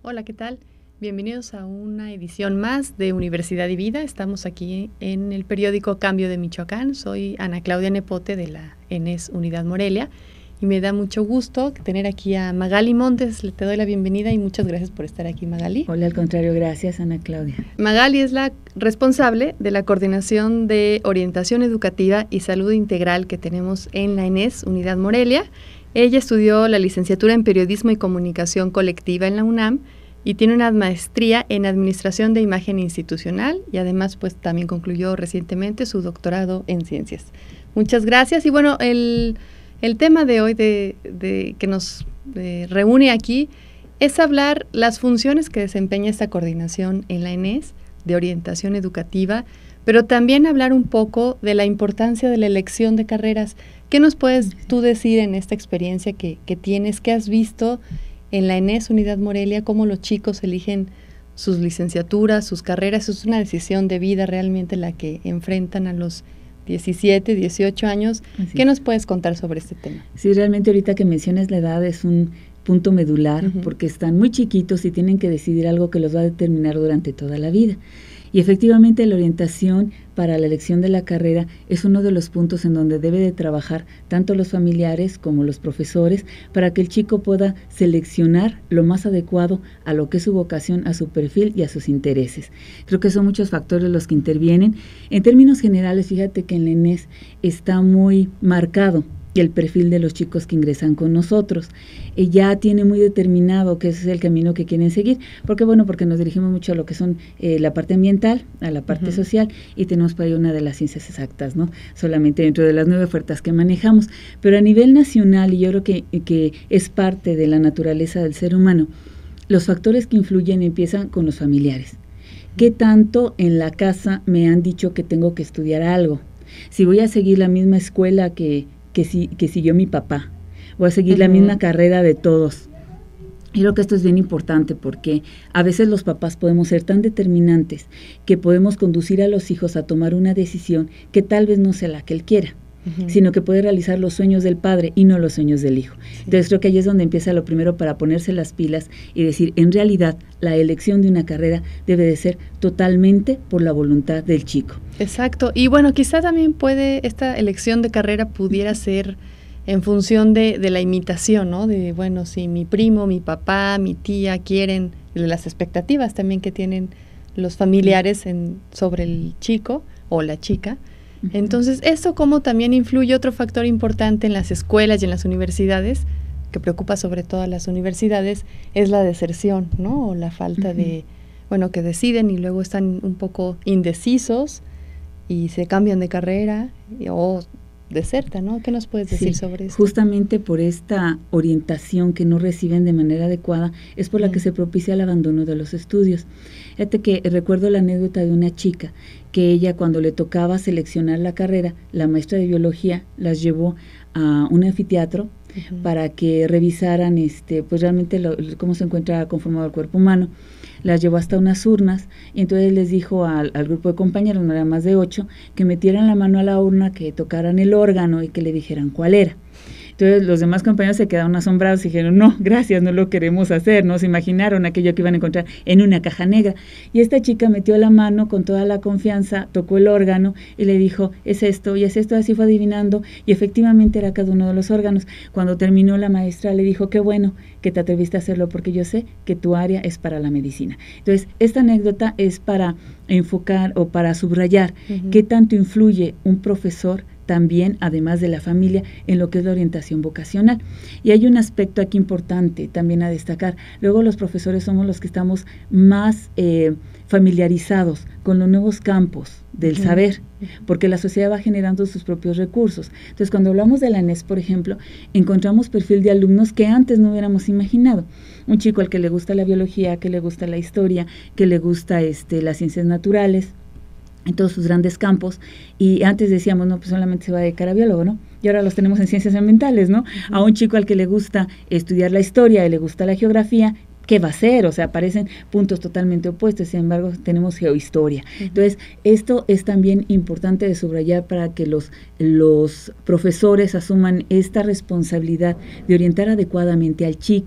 Hola, ¿qué tal? Bienvenidos a una edición más de Universidad y Vida. Estamos aquí en el periódico Cambio de Michoacán. Soy Ana Claudia Nepote de la ENES Unidad Morelia y me da mucho gusto tener aquí a Magali Montes. Te doy la bienvenida y muchas gracias por estar aquí, Magali. Hola, al contrario, gracias, Ana Claudia. Magali es la responsable de la Coordinación de Orientación Educativa y Salud Integral que tenemos en la ENES Unidad Morelia. Ella estudió la licenciatura en Periodismo y Comunicación Colectiva en la UNAM y tiene una maestría en Administración de Imagen Institucional y además pues también concluyó recientemente su doctorado en Ciencias. Muchas gracias. Y bueno, el tema de hoy que nos reúne aquí es hablar las funciones que desempeña esta coordinación en la ENES de orientación educativa, pero también hablar un poco de la importancia de la elección de carreras. ¿Qué nos puedes tú decir en esta experiencia que tienes, que has visto en la ENES Unidad Morelia, cómo los chicos eligen sus licenciaturas, sus carreras? Es una decisión de vida realmente la que enfrentan a los 17, 18 años. ¿Qué nos puedes contar sobre este tema? Sí, realmente ahorita que mencionas la edad es un punto medular, porque están muy chiquitos y tienen que decidir algo que los va a determinar durante toda la vida. Y efectivamente la orientación para la elección de la carrera es uno de los puntos en donde debe de trabajar tanto los familiares como los profesores para que el chico pueda seleccionar lo más adecuado a lo que es su vocación, a su perfil y a sus intereses. Creo que son muchos factores los que intervienen. En términos generales, fíjate que en la ENES está muy marcado el perfil de los chicos que ingresan con nosotros. Ya tiene muy determinado que ese es el camino que quieren seguir, porque nos dirigimos mucho a lo que son la parte ambiental, a la parte social, y tenemos para ello una de las ciencias exactas, ¿no? Solamente dentro de las 9 ofertas que manejamos, pero a nivel nacional, y yo creo que es parte de la naturaleza del ser humano, los factores que influyen empiezan con los familiares. ¿Qué tanto en la casa me han dicho que tengo que estudiar algo? Si voy a seguir la misma escuela que siguió mi papá, voy a seguir la misma carrera de todos. Y creo que esto es bien importante porque a veces los papás podemos ser tan determinantes que podemos conducir a los hijos a tomar una decisión que tal vez no sea la que él quiera, sino que puede realizar los sueños del padre y no los sueños del hijo. Entonces creo que ahí es donde empieza lo primero para ponerse las pilas y decir, en realidad, la elección de una carrera debe de ser totalmente por la voluntad del chico. Exacto. Y bueno, quizá también esta elección de carrera pudiera ser en función de la imitación, ¿no? De, bueno, si mi primo, mi papá, mi tía quieren, de las expectativas también que tienen los familiares sobre el chico o la chica. Entonces, ¿eso cómo también influye? Otro factor importante en las escuelas y en las universidades, que preocupa sobre todo a las universidades, es la deserción, ¿no? O la falta de, que deciden y luego están un poco indecisos y se cambian de carrera o desertan, ¿no? ¿Qué nos puedes decir sobre eso? Justamente por esta orientación que no reciben de manera adecuada es por la que se propicia el abandono de los estudios. Fíjate que recuerdo la anécdota de una chica que ella, cuando le tocaba seleccionar la carrera, la maestra de biología las llevó a un anfiteatro para que revisaran pues realmente cómo se encuentra conformado el cuerpo humano. Las llevó hasta unas urnas y entonces les dijo al grupo de compañeros, no eran más de 8, que metieran la mano a la urna, que tocaran el órgano y que le dijeran cuál era. Entonces los demás compañeros se quedaron asombrados y dijeron, no, gracias, no lo queremos hacer, no se imaginaron aquello que iban a encontrar en una caja negra. Y esta chica metió la mano con toda la confianza, tocó el órgano y le dijo, es esto, y es esto, así fue adivinando, y efectivamente era cada uno de los órganos. Cuando terminó, la maestra le dijo, qué bueno que te atreviste a hacerlo, porque yo sé que tu área es para la medicina. Entonces, esta anécdota es para enfocar o para subrayar qué tanto influye un profesor también, además de la familia, en lo que es la orientación vocacional. Y hay un aspecto aquí importante también a destacar. Luego los profesores somos los que estamos más familiarizados con los nuevos campos del saber, porque la sociedad va generando sus propios recursos. Entonces, cuando hablamos de la ENES, por ejemplo, encontramos perfil de alumnos que antes no hubiéramos imaginado. Un chico al que le gusta la biología, que le gusta la historia, que le gusta las ciencias naturales, en todos sus grandes campos, y antes decíamos, no, pues solamente se va a dedicar a biólogo, ¿no? Y ahora los tenemos en ciencias ambientales, ¿no? A un chico al que le gusta estudiar la historia y le gusta la geografía, ¿qué va a ser? O sea, aparecen puntos totalmente opuestos, sin embargo, tenemos geohistoria. Entonces, esto es también importante de subrayar para que los profesores asuman esta responsabilidad de orientar adecuadamente al chico,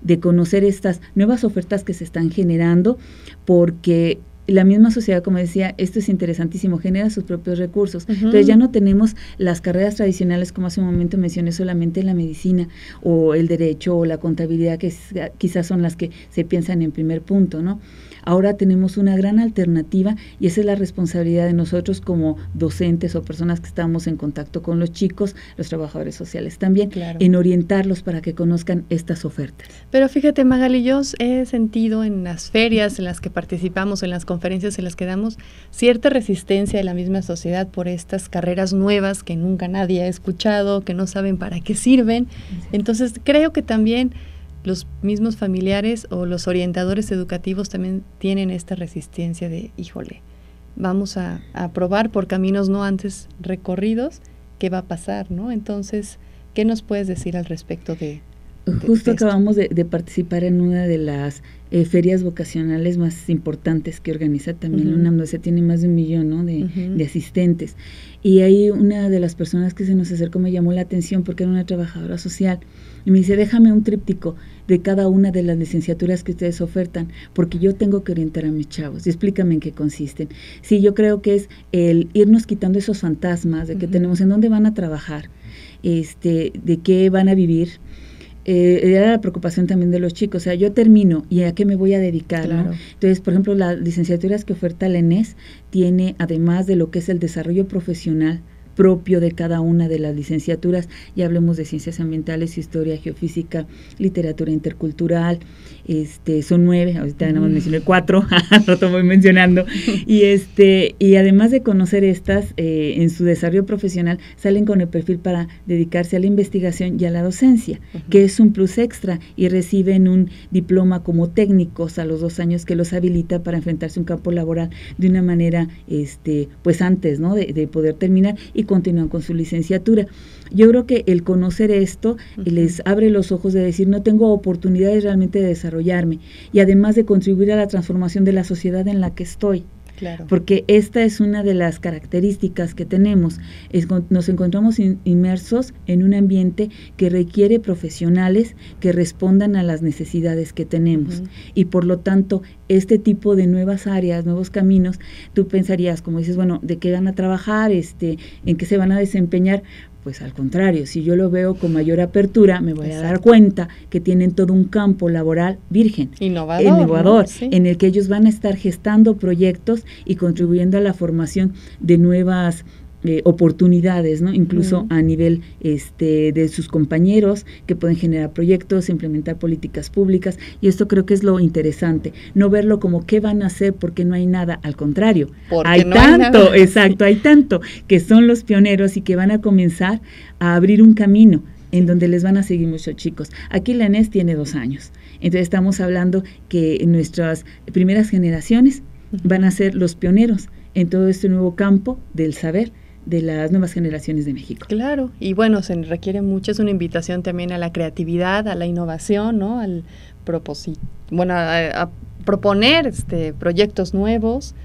de conocer estas nuevas ofertas que se están generando, porque la misma sociedad, como decía, esto es interesantísimo, genera sus propios recursos. Entonces ya no tenemos las carreras tradicionales, como hace un momento mencioné, solamente la medicina o el derecho o la contabilidad, que quizás son las que se piensan en primer punto, ¿no? Ahora tenemos una gran alternativa y esa es la responsabilidad de nosotros como docentes o personas que estamos en contacto con los chicos, los trabajadores sociales también, en orientarlos para que conozcan estas ofertas. Pero fíjate, Magali, yo he sentido en las ferias en las que participamos, en las conferencias en las que damos, cierta resistencia de la misma sociedad por estas carreras nuevas que nunca nadie ha escuchado, que no saben para qué sirven. Entonces, creo que también los mismos familiares o los orientadores educativos también tienen esta resistencia de, híjole, vamos a probar por caminos no antes recorridos, ¿qué va a pasar, no? Entonces, ¿qué nos puedes decir al respecto de Justo acabamos de participar en una de las ferias vocacionales más importantes que organiza también la UNAM, donde se tiene más de 1 millón, ¿no?, de asistentes. Y ahí una de las personas que se nos acercó me llamó la atención porque era una trabajadora social y me dice, déjame un tríptico de cada una de las licenciaturas que ustedes ofertan, porque yo tengo que orientar a mis chavos, y explícame en qué consisten. Sí, yo creo que es el irnos quitando esos fantasmas de que tenemos, en dónde van a trabajar, de qué van a vivir. Era la preocupación también de los chicos, o sea, yo termino y a qué me voy a dedicar, ¿no? Entonces, por ejemplo, las licenciaturas que oferta la ENES tiene, además de lo que es el desarrollo profesional propio de cada una de las licenciaturas, ya hablemos de ciencias ambientales, historia, geofísica, literatura intercultural, son 9, ahorita nada más mencioné 4, no voy mencionando, y además de conocer estas, en su desarrollo profesional, salen con el perfil para dedicarse a la investigación y a la docencia, que es un plus extra, y reciben un diploma como técnicos a los 2 años que los habilita para enfrentarse a un campo laboral de una manera, pues antes, ¿no?, de poder terminar, y continúan con su licenciatura. Yo creo que el conocer esto les abre los ojos de decir, no tengo oportunidades realmente de desarrollarme, y además de contribuir a la transformación de la sociedad en la que estoy. Claro. Porque esta es una de las características que tenemos, nos encontramos inmersos en un ambiente que requiere profesionales que respondan a las necesidades que tenemos, y por lo tanto este tipo de nuevas áreas, nuevos caminos, tú pensarías, como dices, bueno, ¿de qué van a trabajar? ¿En qué se van a desempeñar? Pues al contrario, si yo lo veo con mayor apertura, me voy a dar cuenta que tienen todo un campo laboral virgen, innovador, ¿no? Sí. En el que ellos van a estar gestando proyectos y contribuyendo a la formación de nuevas oportunidades, ¿no? Incluso a nivel de sus compañeros, que pueden generar proyectos, implementar políticas públicas, y esto creo que es lo interesante, no verlo como qué van a hacer porque no hay nada, al contrario, hay tanto, exacto, hay tanto que son los pioneros y que van a comenzar a abrir un camino en donde les van a seguir muchos chicos. Aquí la ENES tiene 2 años, entonces estamos hablando que nuestras primeras generaciones van a ser los pioneros en todo este nuevo campo del saber de las nuevas generaciones de México. Claro, y bueno, se requiere mucho, es una invitación también a la creatividad, a la innovación, ¿no? Al propósito, bueno, a proponer proyectos nuevos,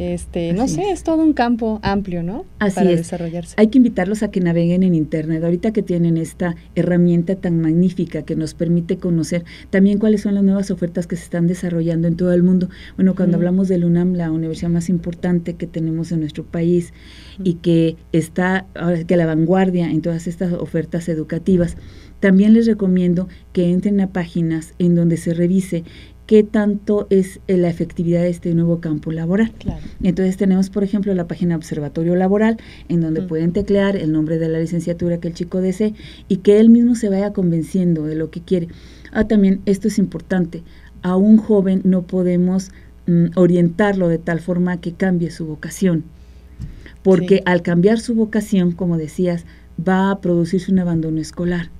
no sé, es todo un campo amplio, ¿no? Para desarrollarse. Hay que invitarlos a que naveguen en Internet, ahorita que tienen esta herramienta tan magnífica que nos permite conocer también cuáles son las nuevas ofertas que se están desarrollando en todo el mundo. Bueno, cuando hablamos del UNAM, la universidad más importante que tenemos en nuestro país, y que está ahora que a la vanguardia en todas estas ofertas educativas, también les recomiendo que entren a páginas en donde se revise qué tanto es la efectividad de este nuevo campo laboral. Claro. Entonces tenemos, por ejemplo, la página Observatorio Laboral, en donde pueden teclear el nombre de la licenciatura que el chico desee y que él mismo se vaya convenciendo de lo que quiere. También esto es importante, a un joven no podemos orientarlo de tal forma que cambie su vocación, porque al cambiar su vocación, como decías, va a producirse un abandono escolar.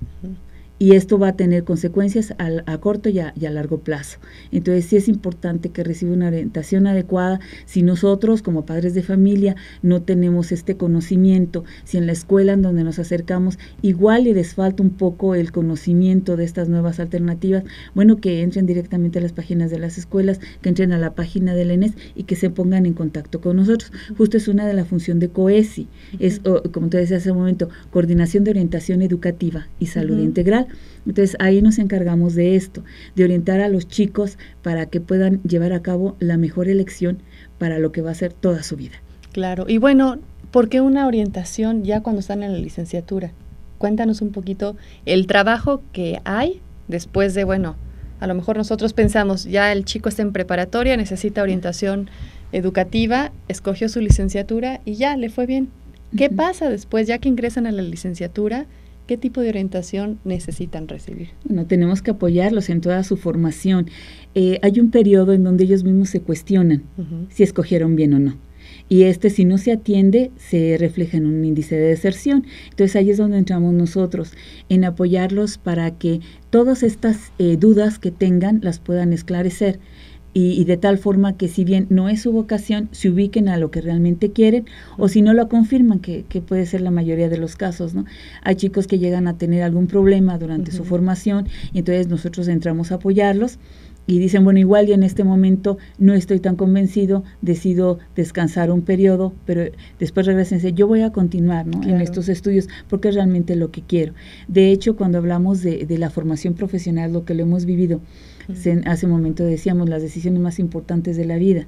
Y esto va a tener consecuencias a corto y a largo plazo. Entonces sí es importante que reciba una orientación adecuada. Si nosotros como padres de familia no tenemos este conocimiento, si en la escuela en donde nos acercamos igual les falta un poco el conocimiento de estas nuevas alternativas, bueno, que entren directamente a las páginas de las escuelas, que entren a la página de la ENES y que se pongan en contacto con nosotros. Justo es una de la función de COESI, es, como te decía hace un momento, Coordinación de Orientación Educativa y Salud Integral, Entonces ahí nos encargamos de esto, de orientar a los chicos para que puedan llevar a cabo la mejor elección para lo que va a ser toda su vida. Claro, y bueno, ¿por qué una orientación ya cuando están en la licenciatura? Cuéntanos un poquito el trabajo que hay después de, bueno, a lo mejor nosotros pensamos, ya el chico está en preparatoria, necesita orientación educativa, escogió su licenciatura y ya, le fue bien. ¿Qué pasa después, ya que ingresan a la licenciatura? ¿Qué tipo de orientación necesitan recibir? Bueno, tenemos que apoyarlos en toda su formación. Hay un periodo en donde ellos mismos se cuestionan si escogieron bien o no. Y si no se atiende, se refleja en un índice de deserción. Entonces ahí es donde entramos nosotros, en apoyarlos para que todas estas dudas que tengan las puedan esclarecer. Y de tal forma que si bien no es su vocación, se ubiquen a lo que realmente quieren, o si no lo confirman, que puede ser la mayoría de los casos, ¿no? Hay chicos que llegan a tener algún problema durante su formación, y entonces nosotros entramos a apoyarlos, y dicen, bueno, igual y en este momento no estoy tan convencido, decido descansar un periodo, pero después regresan y dicen, yo voy a continuar, ¿no? Claro. En estos estudios, porque es realmente lo que quiero. De hecho, cuando hablamos de la formación profesional, lo que lo hemos vivido, hace un momento decíamos, las decisiones más importantes de la vida.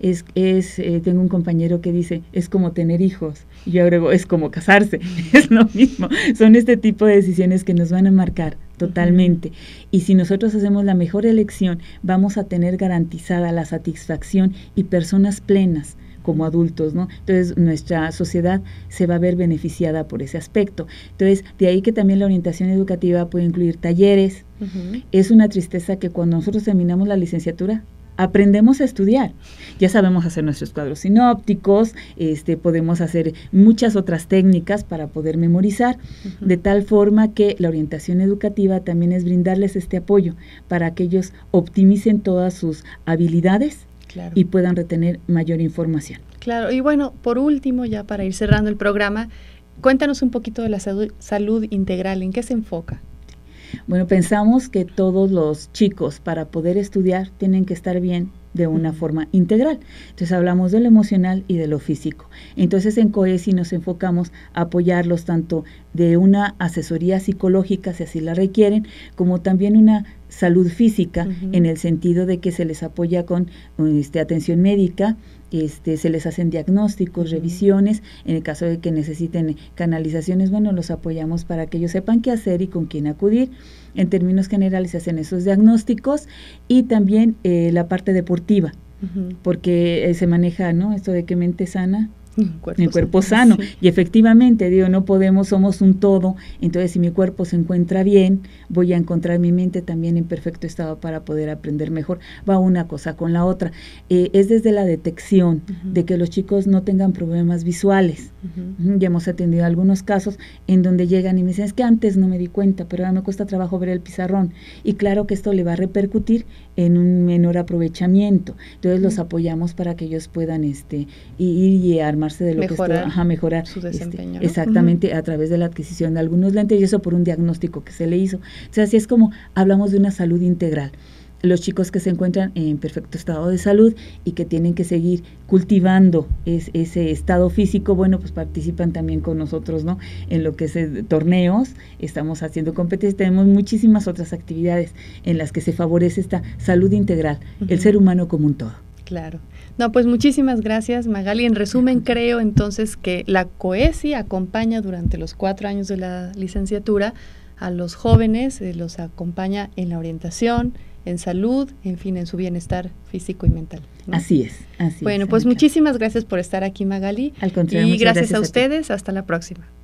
Tengo un compañero que dice, es como tener hijos. Y yo agrego, es como casarse. Es lo mismo. Son este tipo de decisiones que nos van a marcar totalmente. Y si nosotros hacemos la mejor elección, vamos a tener garantizada la satisfacción y personas plenas como adultos, ¿no? Entonces, nuestra sociedad se va a ver beneficiada por ese aspecto. Entonces, de ahí que también la orientación educativa puede incluir talleres. Es una tristeza que cuando nosotros terminamos la licenciatura, aprendemos a estudiar. Ya sabemos hacer nuestros cuadros sinópticos, podemos hacer muchas otras técnicas para poder memorizar, de tal forma que la orientación educativa también es brindarles este apoyo para que ellos optimicen todas sus habilidades. Claro. Y puedan retener mayor información. Claro, y bueno, por último, ya para ir cerrando el programa, cuéntanos un poquito de la salud integral, ¿en qué se enfoca? Bueno, pensamos que todos los chicos para poder estudiar tienen que estar bien de una forma integral. Entonces hablamos de lo emocional y de lo físico. Entonces en COESI nos enfocamos a apoyarlos tanto de una asesoría psicológica, si así la requieren, como también una salud física, en el sentido de que se les apoya con atención médica, se les hacen diagnósticos, revisiones, en el caso de que necesiten canalizaciones, bueno, los apoyamos para que ellos sepan qué hacer y con quién acudir. En términos generales se hacen esos diagnósticos y también la parte deportiva, porque se maneja, ¿no? Esto de que mente sana, el cuerpo sano. Sí. Y efectivamente, no podemos, somos un todo, entonces si mi cuerpo se encuentra bien, voy a encontrar mi mente también en perfecto estado para poder aprender mejor. Va una cosa con la otra. Es desde la detección de que los chicos no tengan problemas visuales. Ya hemos atendido algunos casos en donde llegan y me dicen, es que antes no me di cuenta, pero ahora me cuesta trabajo ver el pizarrón. Y claro que esto le va a repercutir en un menor aprovechamiento. Entonces los apoyamos para que ellos puedan ir y armarse de lo mejorar su desempeño, ¿no? Exactamente, a través de la adquisición de algunos lentes, y eso por un diagnóstico que se le hizo. Entonces así es como hablamos de una salud integral. Los chicos que se encuentran en perfecto estado de salud y que tienen que seguir cultivando ese estado físico, bueno, pues participan también con nosotros, ¿no? En lo que es torneos, estamos haciendo competencias, tenemos muchísimas otras actividades en las que se favorece esta salud integral, el ser humano como un todo. Claro. No, pues muchísimas gracias, Magali. En resumen, creo entonces que la COESI acompaña durante los 4 años de la licenciatura a los jóvenes, los acompaña en la orientación, en salud, en fin, en su bienestar físico y mental, ¿no? Así es. Bueno, pues muchísimas gracias por estar aquí, Magali. Al contrario, y gracias a ustedes. Hasta la próxima.